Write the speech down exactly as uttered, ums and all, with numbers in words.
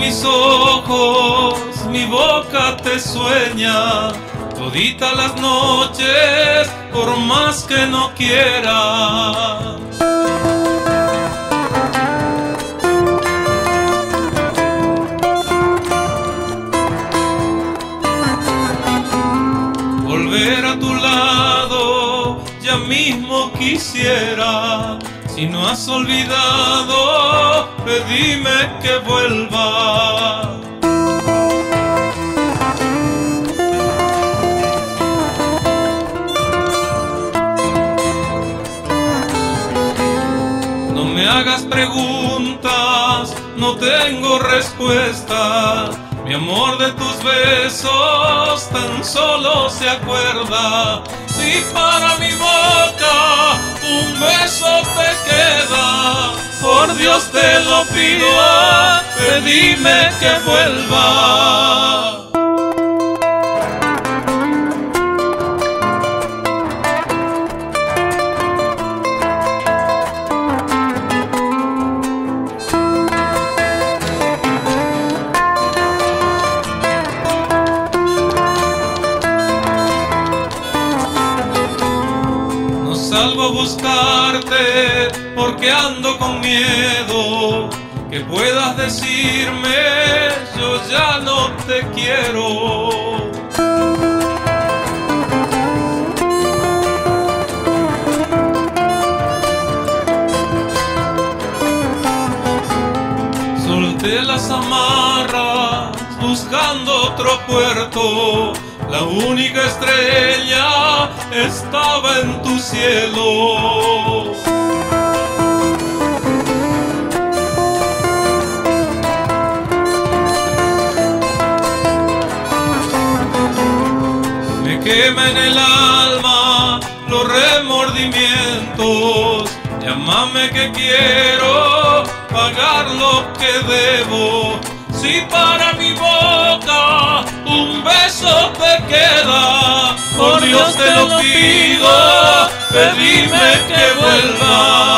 mis ojos, mi boca te sueña, toditas las noches, por más que no quiera. Volver a tu lado, ya mismo quisiera. Si no has olvidado, pedime que vuelva. No me hagas preguntas, no tengo respuesta. Mi amor de tus besos tan solo se acuerda. Si para mi boca un beso te queda, por Dios te lo pido, pedime que vuelva. Salgo a buscarte porque ando con miedo, que puedas decirme yo ya no te quiero. Solté las amarras buscando otro puerto. La única estrella estaba en tu cielo. Me quema en el alma los remordimientos. Llámame que quiero pagar lo que debo. Si para mi boca un beso te queda, por Dios te lo pido, pedime que vuelva.